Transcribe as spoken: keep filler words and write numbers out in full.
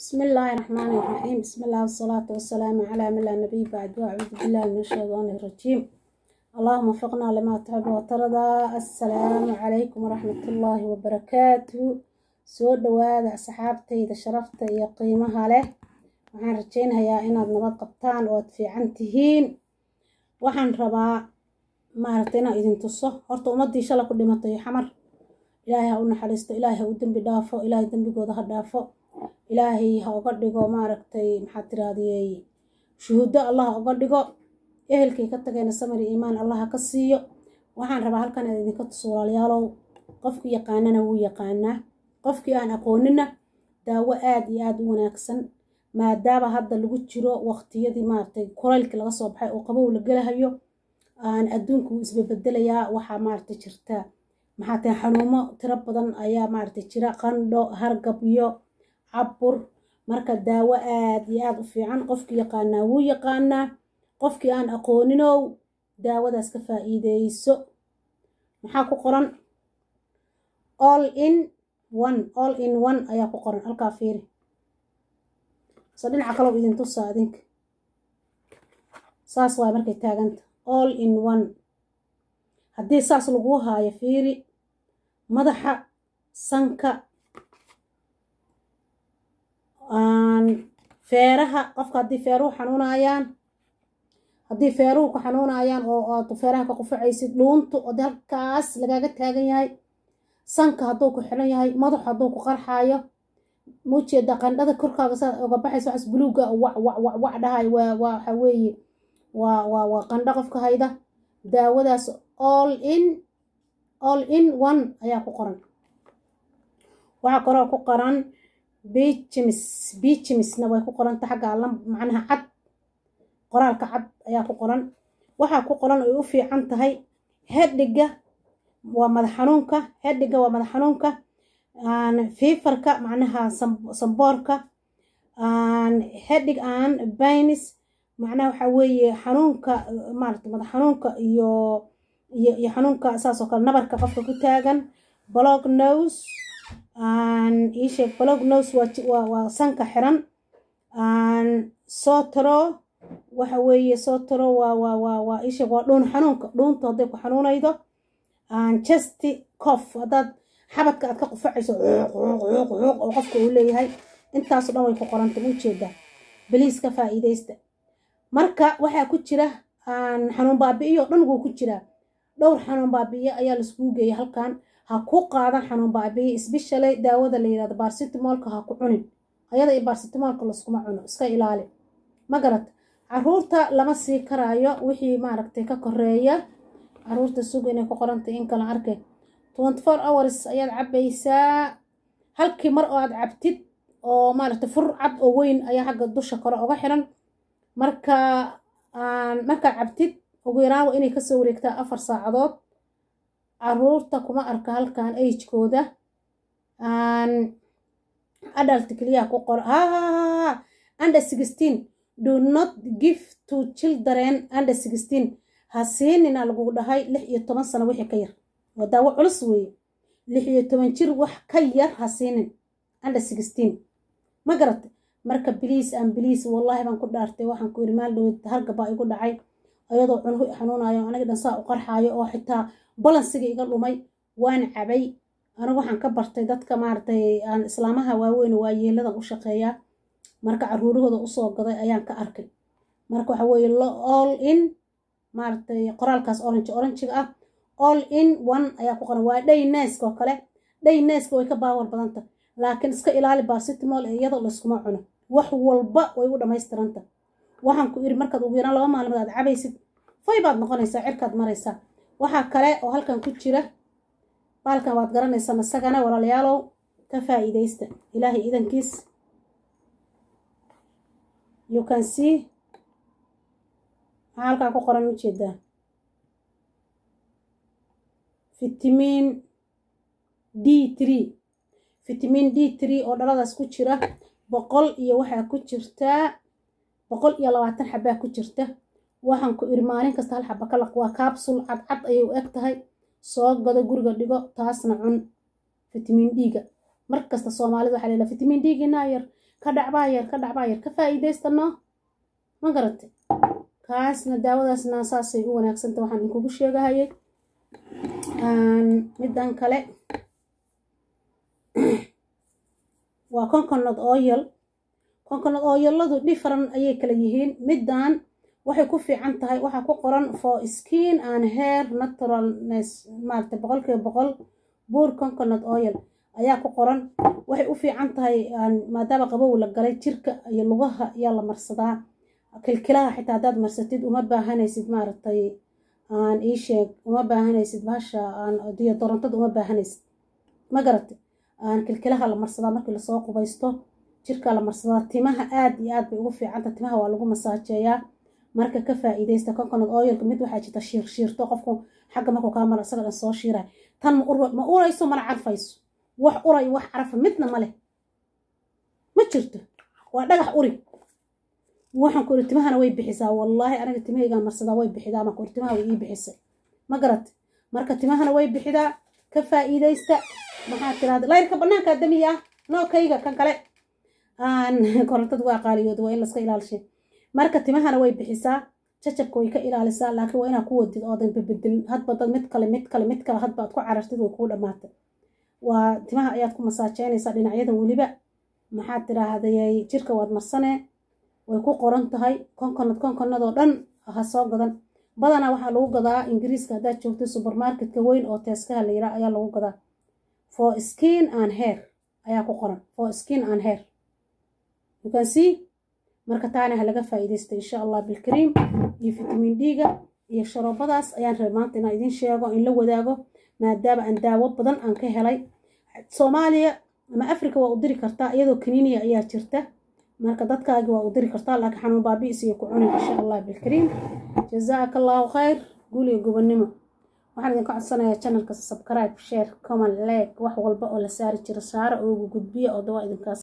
بسم الله الرحمن الرحيم. بسم الله والصلاة والسلام على من لا نبي بعد، وأعوذ بالله من الشيطان الرجيم. اللهم وفقنا لما تحب وترضى. السلام عليكم ورحمة الله وبركاته. سو دواada asxaabtayda sharafta iyo qiimaha leh, waxaan rajeynayaa inaad nabad qabtaan oo aad fiican tihiin. waxaan rabaa maaragtay inaan idin tuso horta ummadii shala ku dhimatay xamar. ilaahay ha u naxariisto, ilaahay ha u dambi dhaafo, ilaahay dambigooda ha dhaafo, ilaahay ha uga dhigo maaragtay maxaa tiraadiyay shuhuudo allah ha uga dhigo, ehelkay ka tageen samir iyo iimaan allah ka siiyo. waxaan rabaa halkan inaad idinka tuso walaalayaalow, qofkii yaqaanana wuu yaqaanaa, qofkii aan aqoonina daawo aad iyo aad u wanaagsan, maadaama hadda lagu jiro waqtiyadii maaragtay kulaylkii laga soo baxay oo qabow la gelahayo, aan adduunku isbedelayaa. waxaa maaragtay jirta maxaa tahay xanuumo tiro badan ayaa maaragtay jira, qandho, hargab iyo cabur. marka daawo aad iyo aad u fiican, qofkii yaqaanaa wuu yaqaanaa, qofkii aan aqooninow daawadaas ka faa'iideyso. maxaa ku qoran all in one, all in one ayaa ku qoran halkaa fiiri. so dhinaca kale idin tusaa adinka saas waay markay taaganta all in one. haddii saas lagu haayo fiiri, madaxa, sanka, feeraha, qofka haddii feeruhu xanuunayaan, haddii feeruhu ku xanuunayaan oo aad feeraha ka qufacaysid, dhuuntu oo halkaas lagaaga taagan yahay, sanka hadduu ku xiran yahay, madaxu hadduu ku qarxaayo, muujeeda qandhada korkaaga saa uga baxaysa waxaas buluuga wac wac wac wac dhahay, waa waa waxa weeye waa waa waa qandho qofka hayda. daawadaas all in all in one ayaa ku qoran. waxaa kaloo ku qoran bichimis, bichimisna way ku qoranta xagga alla macnaha cad, qoraalka cad ayaa ku qoran. waxaa ku qoran ay u fiican tahay hedhiga, waa madax xanuunka, hedhiga waa madax xanuunka, fiifarka macnaha samboorka, hedhig aan bainis macnaha waxa weeye xanuunka maaragtay madax xanuunka iyo iyo iyo xanuunka saas oo kale nabarka qofka ku taagan, block nose aan ii sheeg block nose waa waa waa sanka xiran, aan sotro waxa weeye sotro waa waa waa waa ii sheeg waa dhuun xanuunka, dhuunta hadday ku xanuunaydo, aan chest cough haddaad xabadka aad ka qufacayso oo qofka uu leeyahay, intaas oo dhan way ku qoranta u jeedaa. baliis ka faa'iideysta. marka waxaa ku jira aan xanuun baabi'iyo dhan wuu ku jiraa, dhowr xanuun baabi'iyo ayaa la iskugu geeyay halkan. ha ku qaadan xanuun baabi'iyo, especially daawada la yiraahdo paracetamolka ha ku cunin, ayada iyo paracetamolka la iskuma cuno, iska ilaali. ma garad caruurta lama sii karaayo wixii maaragtay ka koreeya, caruurta suga inay ku qorantay in kala arkay twenty-four hours ayaad cabaysaa. halkii mar oo aad cabtid oo maaragtay fur cad oo weyn ayaa xagga dusha kore uga xiran. marka aan markaa cabtid ugu yaraan inay ka soo wareegtaa afar saacadood. caruurta kuma arka halkan age-kooda, aan adult kaliya ku qor ha under sixteen, do not give to children under sixteen. ha siinina lagu dhahay lix iyo toban sano wixii ka yar, waa daawo culus weeye. lix iyo toban jir wax ka yar ha siinin under sixteen. ma garatay? marka biliis aan biliis wallahi baan ku dhaartay, waxaan ku irmaal dhawad hargabaa igu dhacay ayadoo cunuhu xanuunayo, aniga dhan saa u qarxaayo oo xitaa balansiga iga dhumay. waan cabay anigu, waxaan ka bartay dadka maaragtay aan islaamaha waaweyn waa yeeladan u shaqeeyaa, marka caruurahooda usoo gaday ayaan ka arkay. marka waxa weeye all in maaragtay qoraalkaas orange oranjiga ah all in one ayaa ku qoran. waa day neska oo kale, day neska way ka baawar badanta, laakiin iska ilaali paracetamol ee iyada la iskuma cuno, wax walba way u dhamaystiranta. waxaan ku iri markaad ugu yaraan laba maalmood aad cabaysid fay baad noqonaysaa, cirkaad maraysaa. waxaa kale oo halkan ku jira baalkan waad garanaysaa isagana walaalayaalow, ka faa'iideysta ilaahay idankiis. you can see maxaa halkan ku qoran ujeedaa vitamin d three, vitamin d three oo dhaladaas ku jira boqol iyo waxaa ku jirtaa boqol iyo labaatan xabaa ku jirta. waxaan ku iri maalin kasta hal xaba ka laq, waa capsule cad cad ayay u eg tahay, soo gado guriga dhigo, taasna cun vitamin d-ga. markasta soomaalida waxaa leedahay vitamin d-ga naayar, كدع باير كدع باير كفايديستنا ما قرأت كاسنا داوداسنا ساسي هو ناكسنت waxaan in kugu sheegahayay aan midan kale waa coconut oil coconut oiladu different ayay kala yihiin midan waxay ku fiican tahay waxa ku qoran for skin and hair naturalness maarta boqolkiiba boqol buur coconut oil ayaa ku qoran waxay u fiican tahay maadaama qabow la galay jirka iyo lugaha ayaa la marsadaa kilkilaha xitaa hadaad marsatid uma baahanaysid maaragtay aan ii sheeg uma baahanaysid bahasha aan diyo dorontada uma baahanaysid ma garatay aan kilkilaha la marsadaa markii lasoo qubaysto jirka la marsadaa timaha aad iyo aad bay ugu fiicanta timaha waa lagu masaajeeyaa marka ka faa'iideysta coconut oil mid waxaa jirta shiir shiirto qofku xagga markuu kaa maro isaga dhan soo shiiray tan ma ur ma urayso mana carfayso wax uray wax carfa midna ma leh ma jirto waa dhagax uri waxaan ku timahana way bixisaa wallahi aniga timahayga marsada way bixidaa ma ku timaha way ii bixisay ma garat marka timahana way bixidaa ka faa'iideysta maxaa tiraahdaa layrka banaanka damiya noo kayga kan kale aan korontada waa qaaliyood waa in la iska ilaalishay marka timahana way bixisaa jajabka way ka ilaalisaa laakiin waa inaa ku wadid oo dan beddelin hadba dad mid kale mid kale mid kale hadba aad ku carartid way ku dhamaatay waa timaha ayaad ku masaajeynaysaa dhinacyada waliba maxaa tiraahdaa jirka waad marsanee way ku qoran tahay coconut coconut oo dhan ha soo gadan badana waxa lagu gadaa ingiriiska hadaad joogto supermarketka weyn oo teeskaha la yiraahdo ayaa lagu gadaa for skin and hair ayaa ku qoran for skin and hair you can see marka taana ha laga faa'iideysto insha Allah bil cream iyo vitamin D ga iyo sharoobadaas ayaan rabaa maanta inaan idin sheego in la wadaago maadaama aan daawo badan aan ka helay Soomaaliya ama Afrika waa u diri kartaa iyadoo kaniiniya ayaa jirta marka dadkaaga waa u diri kartaa laakiin xanuun baabi'is iyo ku cunay insha Allah bil cream jazaakallahu khayr guul iyo gobonimo waxaan idin ka codsanayaa channelka subscribe share comment like wax walba oo la saari jiro saara oo ugu gudbiyo oo dawaa idinkaas